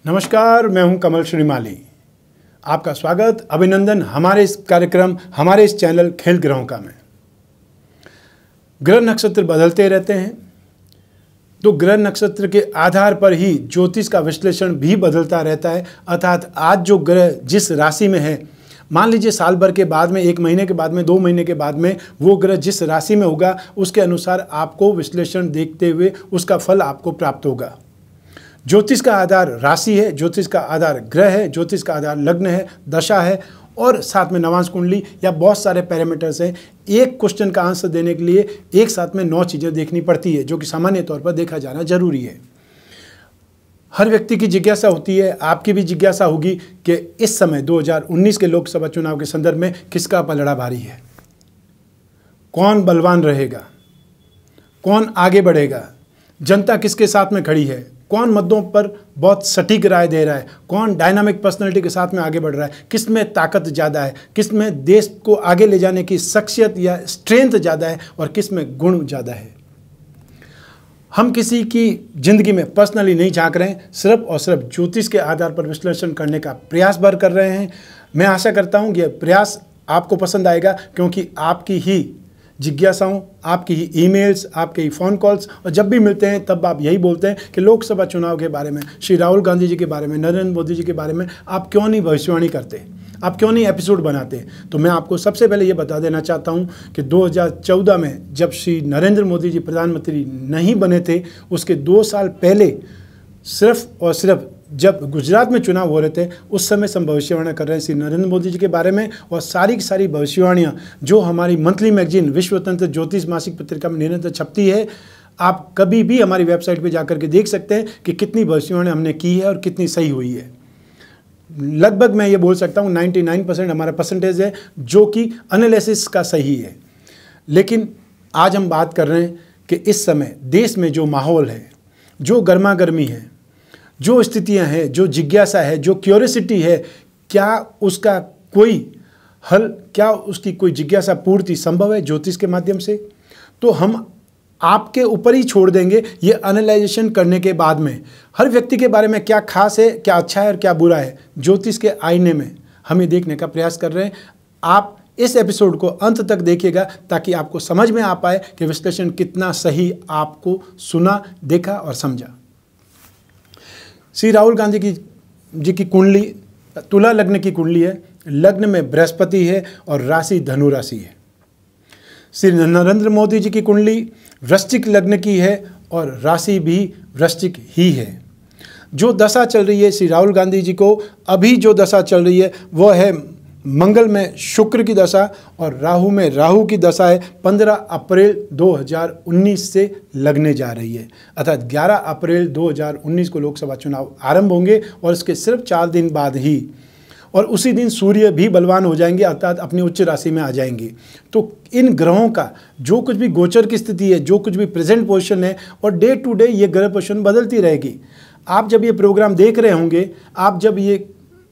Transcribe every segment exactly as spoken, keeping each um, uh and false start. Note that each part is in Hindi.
नमस्कार, मैं हूं कमल श्रीमाली। आपका स्वागत, अभिनंदन हमारे इस कार्यक्रम, हमारे इस चैनल खेल ग्रहों का में। ग्रह नक्षत्र बदलते रहते हैं, तो ग्रह नक्षत्र के आधार पर ही ज्योतिष का विश्लेषण भी बदलता रहता है। अर्थात आज जो ग्रह जिस राशि में है, मान लीजिए साल भर के बाद में, एक महीने के बाद में, दो महीने के बाद में वो ग्रह जिस राशि में होगा, उसके अनुसार आपको विश्लेषण देखते हुए उसका फल आपको प्राप्त होगा। ज्योतिष का आधार राशि है, ज्योतिष का आधार ग्रह है, ज्योतिष का आधार लग्न है, दशा है और साथ में नवांश कुंडली या बहुत सारे पैरामीटर्स हैं। एक क्वेश्चन का आंसर देने के लिए एक साथ में नौ चीज़ें देखनी पड़ती है, जो कि सामान्य तौर पर देखा जाना जरूरी है। हर व्यक्ति की जिज्ञासा होती है, आपकी भी जिज्ञासा होगी कि इस समय दो हज़ार उन्नीस के लोकसभा चुनाव के संदर्भ में किसका पलड़ा भारी है, कौन बलवान रहेगा, कौन आगे बढ़ेगा, जनता किसके साथ में खड़ी है, कौन मुद्दों पर बहुत सटीक राय दे रहा है, कौन डायनामिक पर्सनालिटी के साथ में आगे बढ़ रहा है, किस में ताकत ज़्यादा है, किस में देश को आगे ले जाने की शख्सियत या स्ट्रेंथ ज़्यादा है और किस में गुण ज़्यादा है। हम किसी की ज़िंदगी में पर्सनली नहीं झांक रहे हैं, सिर्फ और सिर्फ ज्योतिष के आधार पर विश्लेषण करने का प्रयास भर कर रहे हैं। मैं आशा करता हूँ कि यह प्रयास आपको पसंद आएगा, क्योंकि आपकी ही जिज्ञासाओं, आपकी ही ईमेल्स, आपके ही फ़ोन कॉल्स, और जब भी मिलते हैं तब आप यही बोलते हैं कि लोकसभा चुनाव के बारे में, श्री राहुल गांधी जी के बारे में, नरेंद्र मोदी जी के बारे में आप क्यों नहीं भविष्यवाणी करते, आप क्यों नहीं एपिसोड बनाते। तो मैं आपको सबसे पहले ये बता देना चाहता हूँ कि दो हज़ार चौदह में जब श्री नरेंद्र मोदी जी प्रधानमंत्री नहीं बने थे, उसके दो साल पहले सिर्फ और सिर्फ जब गुजरात में चुनाव हो रहे थे, उस समय से हम भविष्यवाणियाँ कर रहे हैं श्री नरेंद्र मोदी जी के बारे में। और सारी की सारी भविष्यवाणियाँ जो हमारी मंथली मैगजीन विश्व तंत्र ज्योतिष मासिक पत्रिका में निरंतर छपती है, आप कभी भी हमारी वेबसाइट पे जाकर के देख सकते हैं कि कितनी भविष्यवाणियाँ हमने की है और कितनी सही हुई है। लगभग मैं ये बोल सकता हूँ निन्यानवे परसेंट हमारा परसेंटेज है जो कि एनालिसिस का सही है। लेकिन आज हम बात कर रहे हैं कि इस समय देश में जो माहौल है, जो गर्मा गर्मी है, जो स्थितियां हैं, जो जिज्ञासा है, जो क्यूरियोसिटी है, क्या उसका कोई हल, क्या उसकी कोई जिज्ञासा पूर्ति संभव है ज्योतिष के माध्यम से? तो हम आपके ऊपर ही छोड़ देंगे ये एनालाइजेशन करने के बाद में। हर व्यक्ति के बारे में क्या खास है, क्या अच्छा है और क्या बुरा है, ज्योतिष के आईने में हम ये देखने का प्रयास कर रहे हैं। आप इस एपिसोड को अंत तक देखिएगा ताकि आपको समझ में आ पाए कि विश्लेषण कितना सही आपको सुना, देखा और समझा। श्री राहुल गांधी की जी की कुंडली तुला लग्न की कुंडली है, लग्न में बृहस्पति है और राशि धनु राशि है। श्री नरेंद्र मोदी जी की कुंडली वृश्चिक लग्न की है और राशि भी वृश्चिक ही है। जो दशा चल रही है श्री राहुल गांधी जी को, अभी जो दशा चल रही है वह है मंगल में शुक्र की दशा और राहु में राहु की दशा है। पंद्रह अप्रैल दो हज़ार उन्नीस से लगने जा रही है, अर्थात ग्यारह अप्रैल दो हज़ार उन्नीस को लोकसभा चुनाव आरंभ होंगे और इसके सिर्फ चार दिन बाद ही, और उसी दिन सूर्य भी बलवान हो जाएंगे, अर्थात अपनी उच्च राशि में आ जाएंगे। तो इन ग्रहों का जो कुछ भी गोचर की स्थिति है, जो कुछ भी प्रेजेंट पोजीशन है, और डे टू डे ये ग्रह पोजीशन बदलती रहेगी। आप जब ये प्रोग्राम देख रहे होंगे, आप जब ये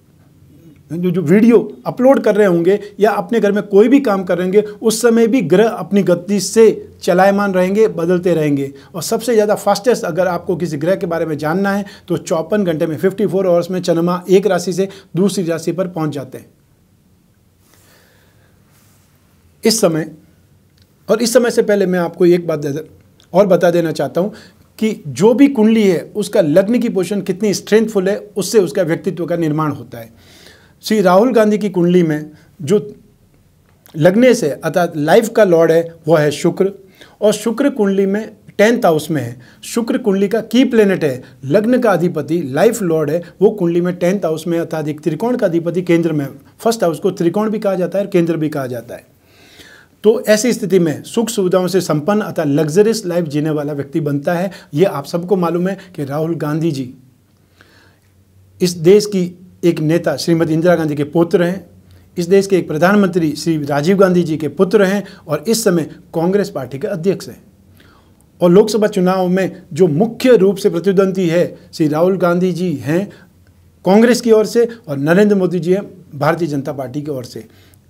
जो जो वीडियो अपलोड कर रहे होंगे या अपने घर में कोई भी काम कर रहे होंगे, उस समय भी ग्रह अपनी गति से चलायमान रहेंगे, बदलते रहेंगे। और सबसे ज़्यादा फास्टेस्ट अगर आपको किसी ग्रह के बारे में जानना है तो चौपन घंटे में, चौवन आवर्स में चंद्रमा एक राशि से दूसरी राशि पर पहुंच जाते हैं इस समय। और इस समय से पहले मैं आपको एक बात और बता देना चाहता हूँ कि जो भी कुंडली है उसका लग्न की पोजीशन कितनी स्ट्रेंथफुल है, उससे उसका व्यक्तित्व का निर्माण होता है। श्री राहुल गांधी की कुंडली में जो लगने से अर्थात लाइफ का लॉर्ड है वह है शुक्र, और शुक्र कुंडली में टेंथ हाउस में है। शुक्र कुंडली का की प्लेनेट है, लग्न का अधिपति लाइफ लॉर्ड है, वो कुंडली में टेंथ हाउस में, अर्थात एक त्रिकोण का अधिपति केंद्र में। फर्स्ट हाउस को त्रिकोण भी कहा जाता है और केंद्र भी कहा जाता है। तो ऐसी स्थिति में सुख सुविधाओं से संपन्न अर्थात लग्जरियस लाइफ जीने वाला व्यक्ति बनता है। ये आप सबको मालूम है कि राहुल गांधी जी इस देश की एक नेता श्रीमती इंदिरा गांधी के पुत्र हैं, इस देश के एक प्रधानमंत्री श्री राजीव गांधी जी के पुत्र हैं और इस समय कांग्रेस पार्टी के अध्यक्ष हैं। और लोकसभा चुनाव में जो मुख्य रूप से प्रतिद्वंदी है श्री राहुल गांधी जी हैं कांग्रेस की ओर से और नरेंद्र मोदी जी हैं भारतीय जनता पार्टी की ओर से।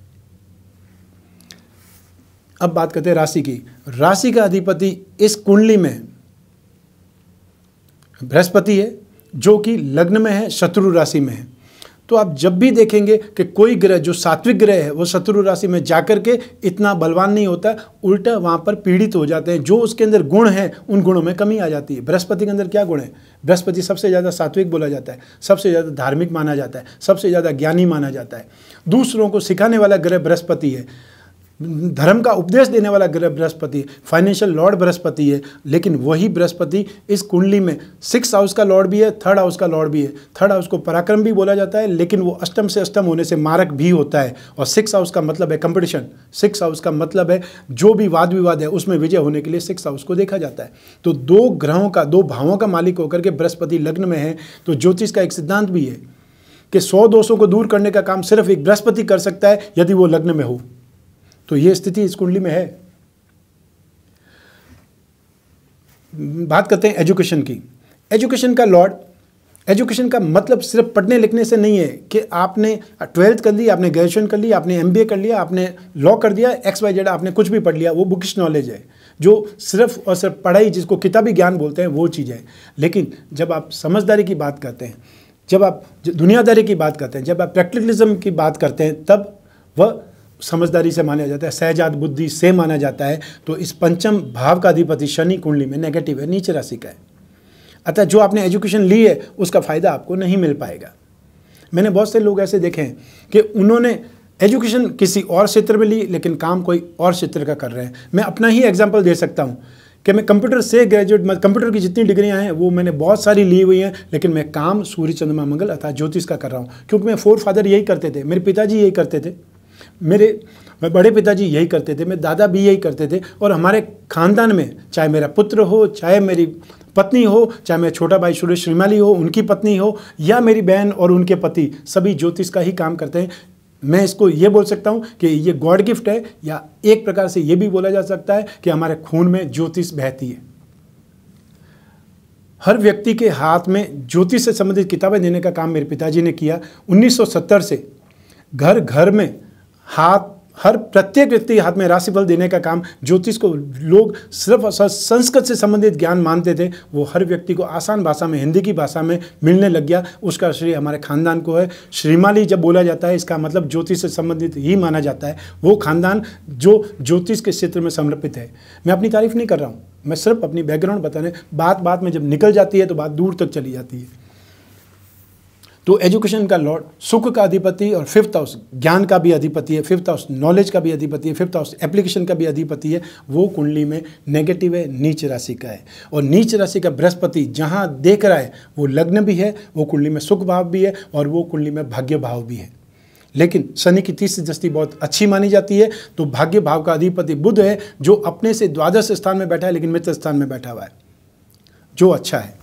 अब बात करते हैं राशि की। राशि का अधिपति इस कुंडली में बृहस्पति है जो कि लग्न में है, शत्रु राशि में है। तो आप जब भी देखेंगे कि कोई ग्रह जो सात्विक ग्रह है वो शत्रु राशि में जाकर के इतना बलवान नहीं होता, उल्टा वहाँ पर पीड़ित हो जाते हैं। जो उसके अंदर गुण हैं उन गुणों में कमी आ जाती है। बृहस्पति के अंदर क्या गुण है? बृहस्पति सबसे ज़्यादा सात्विक बोला जाता है, सबसे ज़्यादा धार्मिक माना जाता है, सबसे ज़्यादा ज्ञानी माना जाता है। दूसरों को सिखाने वाला ग्रह बृहस्पति है, धर्म का उपदेश देने वाला ग्रह बृहस्पति है, फाइनेंशियल लॉर्ड बृहस्पति है। लेकिन वही बृहस्पति इस कुंडली में सिक्स हाउस का लॉर्ड भी है, थर्ड हाउस का लॉर्ड भी है। थर्ड हाउस को पराक्रम भी बोला जाता है, लेकिन वो अष्टम से अष्टम होने से मारक भी होता है। और सिक्स हाउस का मतलब है कंपटीशन, सिक्स हाउस का मतलब है जो भी वाद विवाद है उसमें विजय होने के लिए सिक्स हाउस को देखा जाता है। तो दो ग्रहों का, दो भावों का मालिक होकर के बृहस्पति लग्न में है। तो ज्योतिष का एक सिद्धांत भी है कि सौ दोषों को दूर करने का काम सिर्फ एक बृहस्पति कर सकता है यदि वो लग्न में हो। तो ये स्थिति इस कुंडली में है। बात करते हैं एजुकेशन की। एजुकेशन का लॉर्ड, एजुकेशन का मतलब सिर्फ पढ़ने लिखने से नहीं है कि आपने ट्वेल्थ कर ली, आपने ग्रेजुएशन कर ली, आपने एमबीए कर लिया, आपने लॉ कर दिया, एक्स वाई जेड आपने कुछ भी पढ़ लिया, वो बुकिश नॉलेज है। जो सिर्फ और सिर्फ पढ़ाई, जिसको किताबी ज्ञान बोलते हैं, वो चीज़ है। लेकिन जब आप समझदारी की बात करते हैं, जब आप दुनियादारी की बात करते हैं, जब आप प्रैक्टिकलिज्म की बात करते हैं, तब वह समझदारी से माना जाता है, सहजात बुद्धि से माना जाता है। तो इस पंचम भाव का अधिपति शनि कुंडली में नेगेटिव है, नीच राशि का है। अतः जो आपने एजुकेशन ली है उसका फ़ायदा आपको नहीं मिल पाएगा। मैंने बहुत से लोग ऐसे देखे हैं कि उन्होंने एजुकेशन किसी और क्षेत्र में ली लेकिन काम कोई और क्षेत्र का कर रहे हैं। मैं अपना ही एग्जाम्पल दे सकता हूँ कि मैं कंप्यूटर से ग्रेजुएट, कंप्यूटर की जितनी डिग्रियां हैं वो मैंने बहुत सारी ली हुई हैं, लेकिन मैं काम सूर्य चंद्रमा मंगल अर्थात ज्योतिष का कर रहा हूँ। क्योंकि मेरे फोर फादर यही करते थे, मेरे पिताजी यही करते थे, मेरे बड़े पिताजी यही करते थे, मेरे दादा भी यही करते थे। और हमारे खानदान में चाहे मेरा पुत्र हो, चाहे मेरी पत्नी हो, चाहे मेरा छोटा भाई सुरेश श्रीमाली हो, उनकी पत्नी हो, या मेरी बहन और उनके पति, सभी ज्योतिष का ही काम करते हैं। मैं इसको ये बोल सकता हूँ कि ये गॉड गिफ्ट है, या एक प्रकार से ये भी बोला जा सकता है कि हमारे खून में ज्योतिष बहती है। हर व्यक्ति के हाथ में ज्योतिष से संबंधित किताबें देने का काम मेरे पिताजी ने किया। उन्नीस सौ सत्तर से घर घर में हाथ, हर प्रत्येक व्यक्ति हाथ में राशिफल देने का काम, ज्योतिष को लोग सिर्फ संस्कृत से संबंधित ज्ञान मानते थे, वो हर व्यक्ति को आसान भाषा में, हिंदी की भाषा में मिलने लग गया। उसका श्रेय हमारे खानदान को है। श्रीमाली जब बोला जाता है इसका मतलब ज्योतिष से संबंधित ही माना जाता है, वो खानदान जो ज्योतिष के क्षेत्र में समर्पित है। मैं अपनी तारीफ नहीं कर रहा हूँ, मैं सिर्फ अपनी बैकग्राउंड बताने, बात बात में जब निकल जाती है तो बात दूर तक चली जाती है। तो एजुकेशन का लॉर्ड सुख का अधिपति और फिफ्थ हाउस ज्ञान का भी अधिपति है, फिफ्थ हाउस नॉलेज का भी अधिपति है, फिफ्थ हाउस एप्लीकेशन का भी अधिपति है। वो कुंडली में नेगेटिव है, नीच राशि का है। और नीच राशि का बृहस्पति जहाँ देख रहा है वो लग्न भी है, वो कुंडली में सुख भाव भी है, और वो कुंडली में भाग्य भाव भी है। लेकिन शनि की तीसरी दृष्टि बहुत अच्छी मानी जाती है। तो भाग्य भाव का अधिपति बुध है, जो अपने से द्वादश स्थान में बैठा है लेकिन मित्र स्थान में बैठा हुआ है, जो अच्छा है।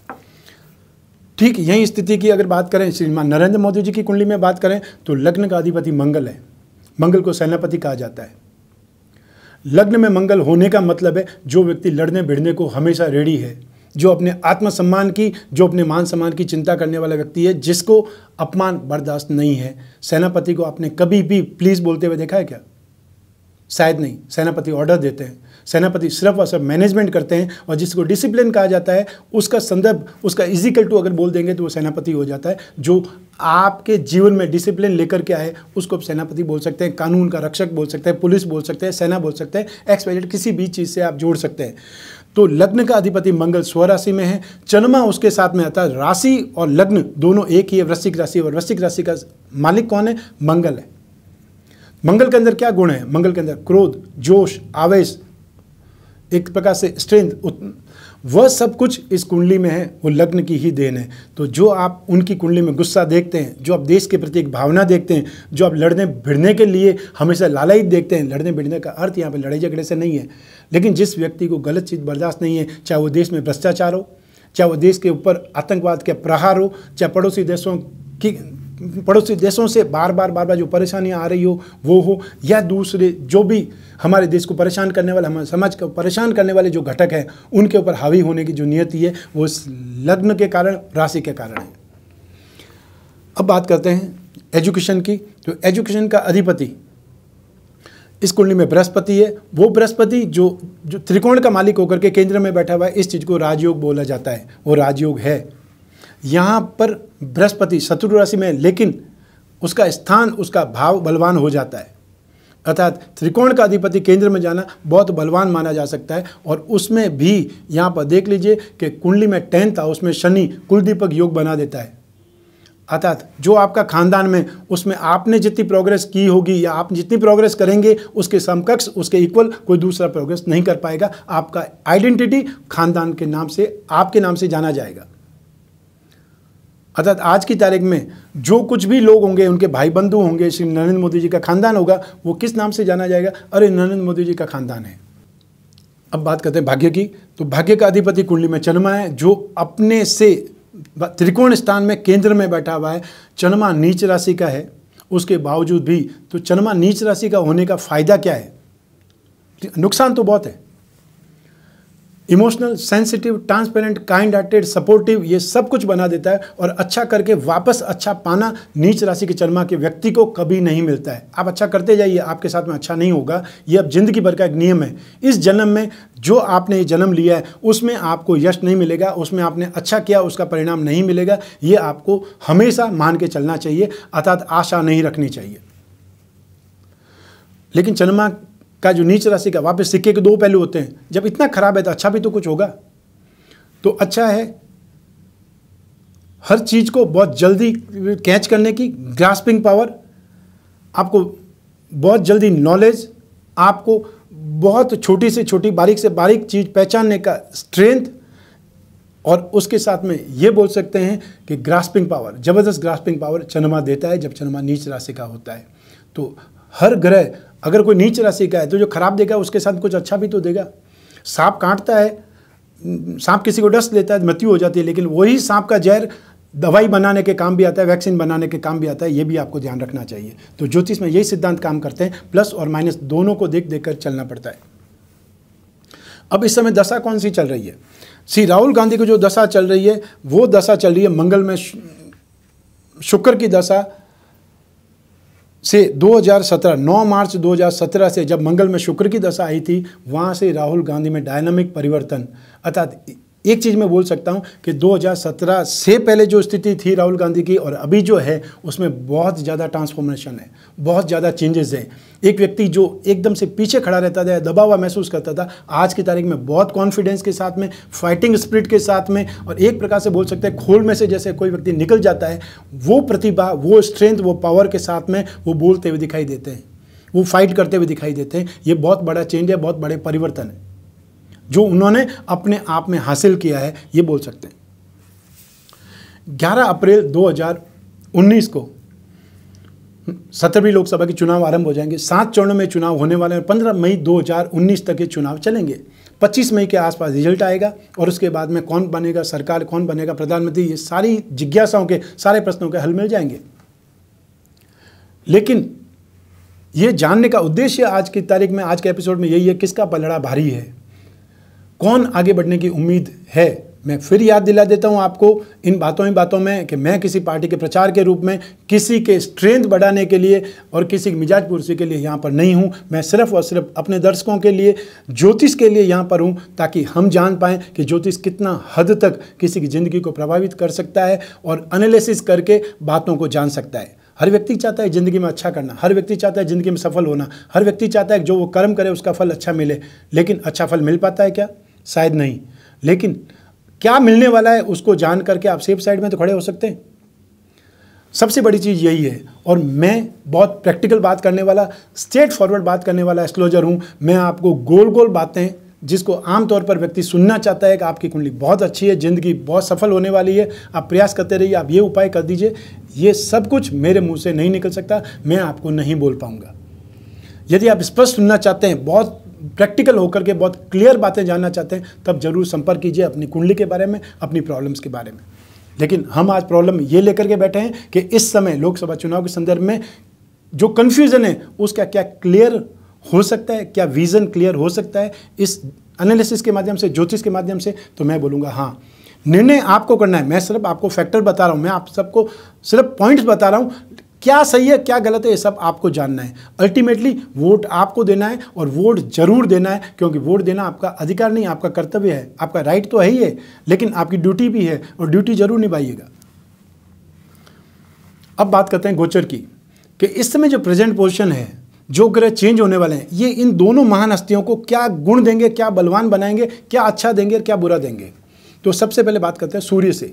ठीक यही स्थिति की अगर बात करें श्रीमान नरेंद्र मोदी जी की कुंडली में बात करें तो लग्न का अधिपति मंगल है। मंगल को सेनापति कहा जाता है। लग्न में मंगल होने का मतलब है जो व्यक्ति लड़ने भिड़ने को हमेशा रेडी है, जो अपने आत्मसम्मान की, जो अपने मान सम्मान की चिंता करने वाला व्यक्ति है, जिसको अपमान बर्दाश्त नहीं है। सेनापति को आपने कभी भी प्लीज़ बोलते हुए देखा है क्या? शायद नहीं। सेनापति ऑर्डर देते हैं, सेनापति सिर्फ और सिर्फ मैनेजमेंट करते हैं। और जिसको डिसिप्लिन कहा जाता है उसका संदर्भ, उसका इजिकल टू अगर बोल देंगे तो वो सेनापति हो जाता है। जो आपके जीवन में डिसिप्लिन लेकर के आए उसको आप सेनापति बोल सकते हैं, कानून का रक्षक बोल सकते हैं, पुलिस बोल सकते हैं, सेना बोल सकते हैं, एक्स वाई जेड किसी भी चीज़ से आप जोड़ सकते हैं। तो लग्न का अधिपति मंगल स्वराशि में है, चंद्रमा उसके साथ में आता है। राशि और लग्न दोनों एक ही है, वृश्चिक राशि। और वृश्चिक राशि का मालिक कौन है? मंगल है। मंगल के अंदर क्या गुण है? मंगल के अंदर क्रोध, जोश, आवेश, एक प्रकार से स्ट्रेंथ, वह सब कुछ इस कुंडली में है, वो लग्न की ही देन है। तो जो आप उनकी कुंडली में गुस्सा देखते हैं, जो आप देश के प्रति एक भावना देखते हैं, जो आप लड़ने भिड़ने के लिए हमेशा लालायित देखते हैं, लड़ने भिड़ने का अर्थ यहाँ पे लड़ाई झगड़े से नहीं है, लेकिन जिस व्यक्ति को गलत चीज़ बर्दाश्त नहीं है, चाहे वो देश में भ्रष्टाचार हो, चाहे वो देश के ऊपर आतंकवाद के प्रहार हो, चाहे पड़ोसी देशों की पड़ोसी देशों से बार बार बार बार जो परेशानियां आ रही हो वो हो, या दूसरे जो भी हमारे देश को परेशान करने वाले, हमारे समाज को परेशान करने वाले जो घटक हैं, उनके ऊपर हावी होने की जो नियति है वो इस लग्न के कारण, राशि के कारण है। अब बात करते हैं एजुकेशन की। तो एजुकेशन का अधिपति इस कुंडली में बृहस्पति है। वो बृहस्पति जो जो त्रिकोण का मालिक होकर के केंद्र में बैठा हुआ है, इस चीज़ को राजयोग बोला जाता है, वो राजयोग है। यहाँ पर बृहस्पति शत्रु राशि में, लेकिन उसका स्थान, उसका भाव बलवान हो जाता है, अर्थात त्रिकोण का अधिपति केंद्र में जाना बहुत बलवान माना जा सकता है। और उसमें भी यहाँ पर देख लीजिए कि कुंडली में टेंथ हाउस में शनि कुलदीपक योग बना देता है, अर्थात जो आपका खानदान में, उसमें आपने जितनी प्रोग्रेस की होगी या आप जितनी प्रोग्रेस करेंगे उसके समकक्ष, उसके इक्वल कोई दूसरा प्रोग्रेस नहीं कर पाएगा। आपका आइडेंटिटी खानदान के नाम से, आपके नाम से जाना जाएगा। अर्थात आज की तारीख में जो कुछ भी लोग होंगे, उनके भाई बंधु होंगे, श्री नरेंद्र मोदी जी का खानदान होगा, वो किस नाम से जाना जाएगा? अरे नरेंद्र मोदी जी का खानदान है। अब बात करते हैं भाग्य की। तो भाग्य का अधिपति कुंडली में चंद्रमा है, जो अपने से त्रिकोण स्थान में केंद्र में बैठा हुआ है। चंद्रमा नीच राशि का है, उसके बावजूद भी तो चंद्रमा नीच राशि का होने का फायदा क्या है? नुकसान तो बहुत है। Emotional, sensitive, transparent, kind hearted, supportive, ये सब कुछ बना देता है। और अच्छा करके वापस अच्छा पाना नीच राशि के चंद्रमा के व्यक्ति को कभी नहीं मिलता है। आप अच्छा करते जाइए, आपके साथ में अच्छा नहीं होगा, ये अब जिंदगी भर का एक नियम है। इस जन्म में जो आपने जन्म लिया है उसमें आपको यश नहीं मिलेगा, उसमें आपने अच्छा किया उसका परिणाम नहीं मिलेगा। ये आपको हमेशा मान के चलना चाहिए, अर्थात आशा नहीं रखनी चाहिए। लेकिन चंद्रमा का जो नीच राशि का, वापस सिक्के के दो पहलू होते हैं। जब इतना खराब है तो अच्छा भी तो कुछ होगा। तो अच्छा है हर चीज को बहुत जल्दी कैच करने की ग्रास्पिंग पावर, आपको बहुत जल्दी नॉलेज, आपको बहुत छोटी से छोटी, बारीक से बारीक चीज पहचानने का स्ट्रेंथ, और उसके साथ में ये बोल सकते हैं कि ग्रास्पिंग पावर, जबरदस्त ग्रास्पिंग पावर चंद्रमा देता है जब चंद्रमा नीच राशि का होता है। तो हर ग्रह अगर कोई नीच राशि का है तो जो खराब देगा उसके साथ कुछ अच्छा भी तो देगा। सांप काटता है, सांप किसी को डस लेता है, मृत्यु हो जाती है, लेकिन वही सांप का जहर दवाई बनाने के काम भी आता है, वैक्सीन बनाने के काम भी आता है। ये भी आपको ध्यान रखना चाहिए। तो ज्योतिष में यही सिद्धांत काम करते हैं, प्लस और माइनस दोनों को देख देख कर चलना पड़ता है। अब इस समय दशा कौन सी चल रही है? श्री राहुल गांधी को जो दशा चल रही है वो दशा चल रही है मंगल में शुक्र की दशा से दो हज़ार सत्रह, नौ मार्च दो हज़ार सत्रह से जब मंगल में शुक्र की दशा आई थी, वहाँ से राहुल गांधी में डायनामिक परिवर्तन, अर्थात एक चीज़ मैं बोल सकता हूँ कि दो हज़ार सत्रह से पहले जो स्थिति थी राहुल गांधी की और अभी जो है उसमें बहुत ज़्यादा ट्रांसफॉर्मेशन है, बहुत ज़्यादा चेंजेस है। एक व्यक्ति जो एकदम से पीछे खड़ा रहता था, दबा हुआ महसूस करता था, आज की तारीख में बहुत कॉन्फिडेंस के साथ में, फाइटिंग स्पिरिट के साथ में, और एक प्रकार से बोल सकते हैं खोल में से जैसे कोई व्यक्ति निकल जाता है, वो प्रतिभा, वो स्ट्रेंथ, वो पावर के साथ में वो बोलते हुए दिखाई देते हैं, वो फाइट करते हुए दिखाई देते हैं। ये बहुत बड़ा चेंज है, बहुत बड़े परिवर्तन है जो उन्होंने अपने आप में हासिल किया है, ये बोल सकते हैं। ग्यारह अप्रैल दो हज़ार उन्नीस को सत्रहवीं लोकसभा के चुनाव आरंभ हो जाएंगे। सात चरणों में चुनाव होने वाले हैं। पंद्रह मई दो हज़ार उन्नीस तक ये चुनाव चलेंगे। पच्चीस मई के आसपास रिजल्ट आएगा और उसके बाद में कौन बनेगा सरकार, कौन बनेगा प्रधानमंत्री, ये सारी जिज्ञासाओं के, सारे प्रश्नों के हल मिल जाएंगे। लेकिन ये जानने का उद्देश्य आज की तारीख में, आज के एपिसोड में यही है, किसका पलड़ा भारी है, कौन आगे बढ़ने की उम्मीद है। मैं फिर याद दिला देता हूं आपको इन बातों ही बातों में कि मैं किसी पार्टी के प्रचार के रूप में, किसी के स्ट्रेंथ बढ़ाने के लिए और किसी की मिजाज पुरसी के लिए यहाँ पर नहीं हूँ। मैं सिर्फ और सिर्फ अपने दर्शकों के लिए, ज्योतिष के लिए यहाँ पर हूँ, ताकि हम जान पाएँ कि ज्योतिष कितना हद तक किसी की ज़िंदगी को प्रभावित कर सकता है और एनालिसिस करके बातों को जान सकता है। हर व्यक्ति चाहता है ज़िंदगी में अच्छा करना, हर व्यक्ति चाहता है ज़िंदगी में सफल होना, हर व्यक्ति चाहता है कि जो वो कर्म करे उसका फल अच्छा मिले। लेकिन अच्छा फल मिल पाता है क्या? शायद नहीं। लेकिन क्या मिलने वाला है उसको जान करके आप सेफ साइड में तो खड़े हो सकते हैं। सबसे बड़ी चीज़ यही है। और मैं बहुत प्रैक्टिकल बात करने वाला, स्ट्रेट फॉरवर्ड बात करने वाला एस्ट्रोलॉजर हूँ। मैं आपको गोल गोल बातें, जिसको आमतौर पर व्यक्ति सुनना चाहता है कि आपकी कुंडली बहुत अच्छी है, ज़िंदगी बहुत सफल होने वाली है, आप प्रयास करते रहिए, आप ये उपाय कर दीजिए, ये सब कुछ मेरे मुंह से नहीं निकल सकता, मैं आपको नहीं बोल पाऊँगा। यदि आप स्पष्ट सुनना चाहते हैं, बहुत प्रैक्टिकल होकर के बहुत क्लियर बातें जानना चाहते हैं, तब जरूर संपर्क कीजिए अपनी कुंडली के बारे में, अपनी प्रॉब्लम्स के बारे में। लेकिन हम आज प्रॉब्लम ये लेकर के बैठे हैं कि इस समय लोकसभा चुनाव के संदर्भ में जो कन्फ्यूज़न है उसका क्या क्लियर हो सकता है, क्या विज़न क्लियर हो सकता है इस एनालिसिस के माध्यम से, ज्योतिष के माध्यम से। तो मैं बोलूँगा हाँ, निर्णय आपको करना है। मैं सिर्फ आपको फैक्टर बता रहा हूँ, मैं आप सबको सिर्फ पॉइंट्स बता रहा हूँ। क्या सही है क्या गलत है ये सब आपको जानना है। अल्टीमेटली वोट आपको देना है और वोट जरूर देना है, क्योंकि वोट देना आपका अधिकार नहीं, आपका कर्तव्य है। आपका राइट तो है ही है, लेकिन आपकी ड्यूटी भी है और ड्यूटी जरूर निभाइएगा। अब बात करते हैं गोचर की, कि इस समय जो प्रेजेंट पोजीशन है, जो ग्रह चेंज होने वाले हैं, ये इन दोनों महान हस्तियों को क्या गुण देंगे, क्या बलवान बनाएंगे, क्या अच्छा देंगे, क्या बुरा देंगे। तो सबसे पहले बात करते हैं सूर्य से।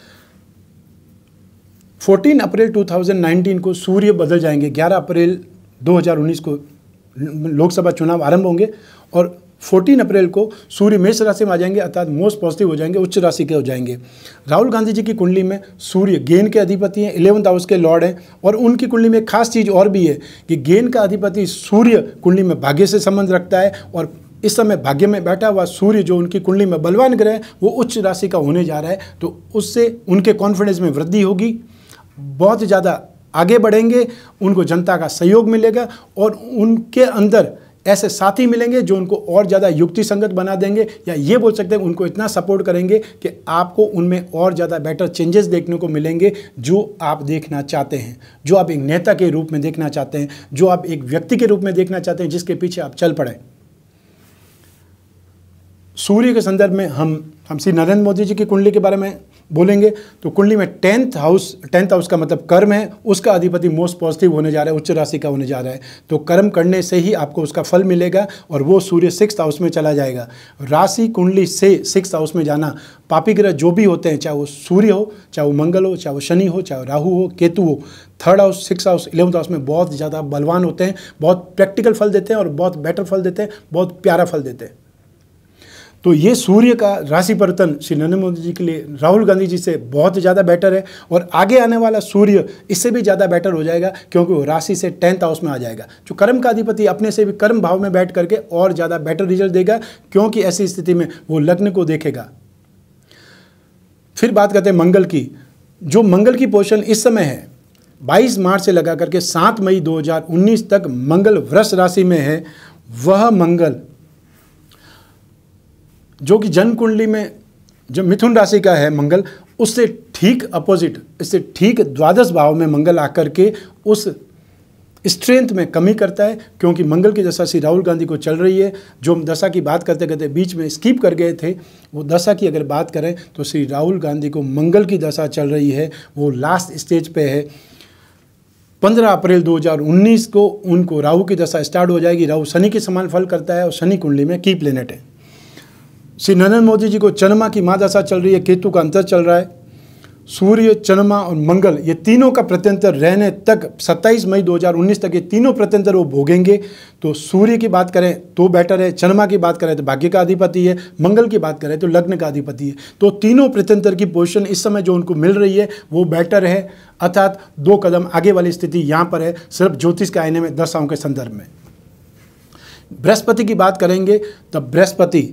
चौदह अप्रैल दो हज़ार उन्नीस को सूर्य बदल जाएंगे। ग्यारह अप्रैल दो हज़ार उन्नीस को लोकसभा चुनाव आरंभ होंगे और चौदह अप्रैल को सूर्य मेष राशि में आ जाएंगे, अर्थात मोस्ट पॉजिटिव हो जाएंगे, उच्च राशि के हो जाएंगे। राहुल गांधी जी की कुंडली में सूर्य गेन के अधिपति हैं, इलेवंथ हाउस के लॉर्ड हैं, और उनकी कुंडली में एक खास चीज़ और भी है कि गेन का अधिपति सूर्य कुंडली में भाग्य से संबंध रखता है, और इस समय भाग्य में बैठा हुआ सूर्य जो उनकी कुंडली में बलवान ग्रह है वो उच्च राशि का होने जा रहा है। तो उससे उनके कॉन्फिडेंस में वृद्धि होगी, बहुत ज़्यादा आगे बढ़ेंगे, उनको जनता का सहयोग मिलेगा और उनके अंदर ऐसे साथी मिलेंगे जो उनको और ज़्यादा युक्ति संगत बना देंगे, या ये बोल सकते हैं उनको इतना सपोर्ट करेंगे कि आपको उनमें और ज़्यादा बेटर चेंजेस देखने को मिलेंगे जो आप देखना चाहते हैं, जो आप एक नेता के रूप में देखना चाहते हैं, जो आप एक व्यक्ति के रूप में देखना चाहते हैं, जिसके पीछे आप चल पड़े। सूर्य के संदर्भ में हम हम श्री नरेंद्र मोदी जी की कुंडली के बारे में बोलेंगे तो कुंडली में टेंथ हाउस टेंथ हाउस का मतलब कर्म है, उसका अधिपति मोस्ट पॉजिटिव होने जा रहा है, उच्च राशि का होने जा रहा है। तो कर्म करने से ही आपको उसका फल मिलेगा और वो सूर्य सिक्स्थ हाउस में चला जाएगा। राशि कुंडली से सिक्स्थ हाउस में जाना, पापी ग्रह जो भी होते हैं, चाहे वो सूर्य हो, चाहे वो मंगल हो, चाहे वो शनि हो, चाहे राहु हो, केतु हो, third house, six house, eleventh house में बहुत ज़्यादा बलवान होते हैं, बहुत प्रैक्टिकल फल देते हैं और बहुत बेटर फल देते हैं, बहुत प्यारा फल देते हैं। तो ये सूर्य का राशि परिवर्तन श्री नरेंद्र मोदी जी के लिए राहुल गांधी जी से बहुत ज़्यादा बेटर है, और आगे आने वाला सूर्य इससे भी ज़्यादा बेटर हो जाएगा, क्योंकि वो राशि से टेंथ हाउस में आ जाएगा। जो कर्म का अधिपति अपने से भी कर्म भाव में बैठ करके और ज़्यादा बेटर रिजल्ट देगा, क्योंकि ऐसी स्थिति में वो लग्न को देखेगा। फिर बात करते हैं मंगल की। जो मंगल की पोजीशन इस समय है, बाईस मार्च से लगा करके सात मई दो हज़ार उन्नीस तक मंगल वृष राशि में है। वह मंगल जो कि जन्म कुंडली में जो मिथुन राशि का है मंगल, उससे ठीक अपोजिट, इससे ठीक द्वादश भाव में मंगल आकर के उस स्ट्रेंथ में कमी करता है, क्योंकि मंगल की दशा श्री राहुल गांधी को चल रही है। जो हम दशा की बात करते करते बीच में स्किप कर गए थे, वो दशा की अगर बात करें तो श्री राहुल गांधी को मंगल की दशा चल रही है, वो लास्ट स्टेज पे है। पंद्रह अप्रैल दो हज़ार उन्नीस को उनको राहु की दशा स्टार्ट हो जाएगी। राहु शनि के समान फल करता है और शनि कुंडली में की प्लेनेट है। श्री नरेंद्र मोदी जी को चंद्रमा की महादशा चल रही है, केतु का अंतर चल रहा है। सूर्य, चंद्रमा और मंगल ये तीनों का प्रत्यंतर रहने तक सत्ताईस मई दो हज़ार उन्नीस तक ये तीनों प्रत्यंतर वो भोगेंगे। तो सूर्य की बात करें तो बेटर है, चंद्रमा की बात करें तो भाग्य का अधिपति है, मंगल की बात करें तो लग्न का अधिपति है। तो तीनों प्रत्यंतर की पोजीशन इस समय जो उनको मिल रही है वो बेटर है, अर्थात दो कदम आगे वाली स्थिति यहाँ पर है, सिर्फ ज्योतिष के आईने में दशाओं के संदर्भ में। बृहस्पति की बात करेंगे तब बृहस्पति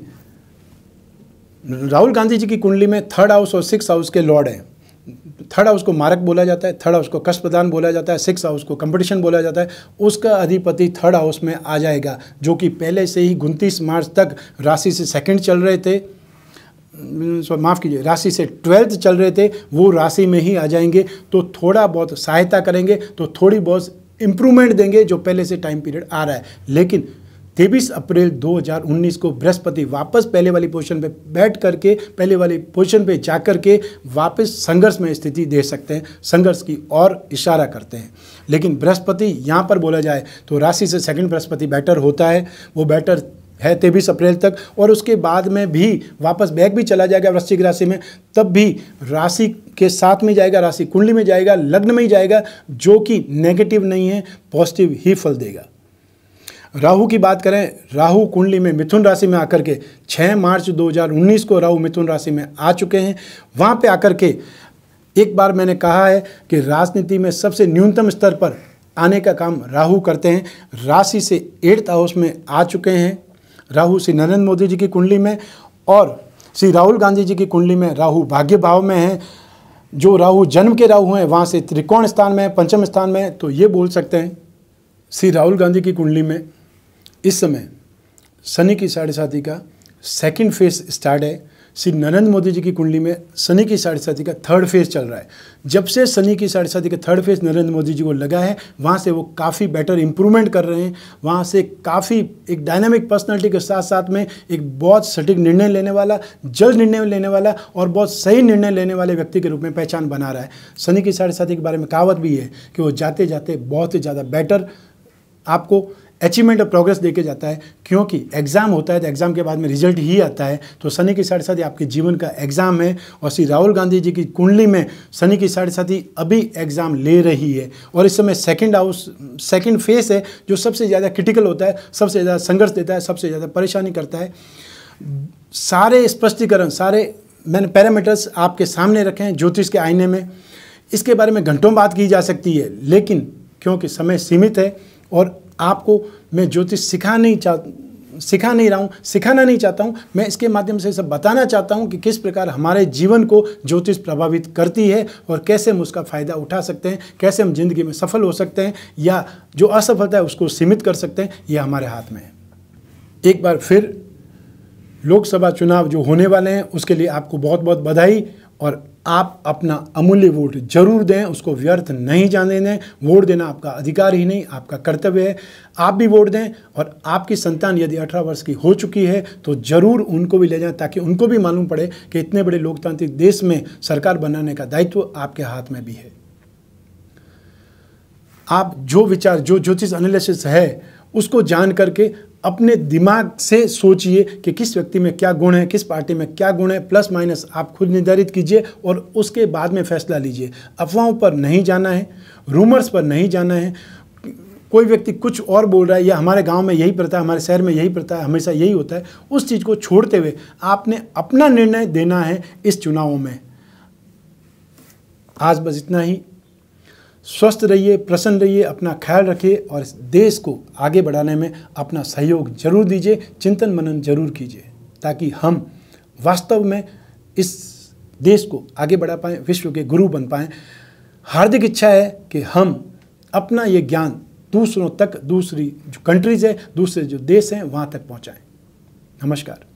राहुल गांधी जी की कुंडली में थर्ड हाउस और सिक्स हाउस के लॉर्ड हैं। थर्ड हाउस को मारक बोला जाता है, थर्ड हाउस को कष्टप्रदान बोला जाता है, सिक्स हाउस को कंपटीशन बोला जाता है। उसका अधिपति थर्ड हाउस में आ जाएगा, जो कि पहले से ही उनतीस मार्च तक राशि से सेकंड चल रहे थे, माफ़ कीजिए राशि से ट्वेल्थ चल रहे थे, वो राशि में ही आ जाएंगे। तो थोड़ा बहुत सहायता करेंगे, तो थोड़ी बहुत इम्प्रूवमेंट देंगे जो पहले से टाइम पीरियड आ रहा है। लेकिन तेईस अप्रैल दो हज़ार उन्नीस को बृहस्पति वापस पहले वाली पोजीशन पे बैठ करके पहले वाली पोजीशन पे जा करके वापस संघर्ष में स्थिति दे सकते हैं, संघर्ष की ओर इशारा करते हैं। लेकिन बृहस्पति यहाँ पर बोला जाए तो राशि से सेकंड बृहस्पति बेटर होता है, वो बेटर है तेईस अप्रैल तक, और उसके बाद में भी वापस बैक भी चला जाएगा वृश्चिक राशि में, तब भी राशि के साथ में जाएगा, राशि कुंडली में जाएगा, लग्न में ही जाएगा, जो कि नेगेटिव नहीं है, पॉजिटिव ही फल देगा। राहु की बात करें, राहु कुंडली में मिथुन राशि में आकर के छह मार्च दो हज़ार उन्नीस को राहु मिथुन राशि में आ चुके हैं। वहाँ पे आकर के एक बार मैंने कहा है कि राजनीति में सबसे न्यूनतम स्तर पर आने का काम राहु करते हैं। राशि से एट्थ हाउस में आ चुके हैं राहु श्री नरेंद्र मोदी जी की कुंडली में, और श्री राहुल गांधी जी की कुंडली में राहु भाग्य भाव में है। जो राहु जन्म के राहु हैं वहाँ से त्रिकोण स्थान में है, पंचम स्थान में है। तो ये बोल सकते हैं श्री राहुल गांधी की कुंडली में इस समय शनि की साढ़े साथी का सेकंड फेज स्टार्ट है। श्री नरेंद्र मोदी जी की कुंडली में शनि की साढ़े साथी का थर्ड फेज चल रहा है। जब से शनि की साढ़े साथी का थर्ड फेज नरेंद्र मोदी जी को लगा है, वहाँ से वो काफ़ी बेटर इंप्रूवमेंट कर रहे हैं। वहाँ से काफ़ी एक डायनामिक पर्सनालिटी के साथ साथ में एक बहुत सटीक निर्णय लेने वाला, जल्द निर्णय लेने वाला और बहुत सही निर्णय लेने वाले व्यक्ति के रूप में पहचान बना रहा है। शनि की साढ़े साथी के बारे में कहावत भी है कि वो जाते जाते बहुत ही ज़्यादा बेटर आपको अचीवमेंट और प्रोग्रेस देके जाता है, क्योंकि एग्ज़ाम होता है तो एग्ज़ाम के बाद में रिजल्ट ही आता है। तो शनि की साढ़े साथी आपके जीवन का एग्ज़ाम है और श्री राहुल गांधी जी की कुंडली में शनि की साढ़े साथी अभी एग्ज़ाम ले रही है और इस समय सेकंड हाउस सेकंड फेस है, जो सबसे ज़्यादा क्रिटिकल होता है, सबसे ज़्यादा संघर्ष देता है, सबसे ज़्यादा परेशानी करता है। सारे स्पष्टीकरण, सारे मैंने पैरामीटर्स आपके सामने रखे हैं ज्योतिष के आईने में। इसके बारे में घंटों बात की जा सकती है, लेकिन क्योंकि समय सीमित है और आपको मैं ज्योतिष सिखा नहीं चाह सिखा नहीं रहा हूँ सिखाना नहीं चाहता हूँ, मैं इसके माध्यम से सब बताना चाहता हूँ कि किस प्रकार हमारे जीवन को ज्योतिष प्रभावित करती है और कैसे हम उसका फ़ायदा उठा सकते हैं, कैसे हम जिंदगी में सफल हो सकते हैं या जो असफलता है उसको सीमित कर सकते हैं। यह हमारे हाथ में है। एक बार फिर लोकसभा चुनाव जो होने वाले हैं उसके लिए आपको बहुत बहुत बधाई और आप अपना अमूल्य वोट जरूर दें, उसको व्यर्थ नहीं जाने दें। वोट देना आपका अधिकार ही नहीं, आपका कर्तव्य है। आप भी वोट दें और आपकी संतान यदि अठारह वर्ष की हो चुकी है तो ज़रूर उनको भी ले जाएं, ताकि उनको भी मालूम पड़े कि इतने बड़े लोकतांत्रिक देश में सरकार बनाने का दायित्व आपके हाथ में भी है। आप जो विचार, जो ज्योतिष एनालिसिस है उसको जान करके अपने दिमाग से सोचिए कि किस व्यक्ति में क्या गुण है, किस पार्टी में क्या गुण है, प्लस माइनस आप खुद निर्धारित कीजिए और उसके बाद में फैसला लीजिए। अफवाहों पर नहीं जाना है, रूमर्स पर नहीं जाना है। कोई व्यक्ति कुछ और बोल रहा है या हमारे गांव में यही प्रथा, हमारे शहर में यही प्रथा, हमेशा यही होता है, उस चीज़ को छोड़ते हुए आपने अपना निर्णय देना है इस चुनावों में। आज बस इतना ही। स्वस्थ रहिए, प्रसन्न रहिए, अपना ख्याल रखिए और इस देश को आगे बढ़ाने में अपना सहयोग जरूर दीजिए, चिंतन मनन जरूर कीजिए, ताकि हम वास्तव में इस देश को आगे बढ़ा पाएँ, विश्व के गुरु बन पाएँ। हार्दिक इच्छा है कि हम अपना ये ज्ञान दूसरों तक, दूसरी जो कंट्रीज़ है, दूसरे जो देश हैं, वहाँ तक पहुँचाएँ। नमस्कार।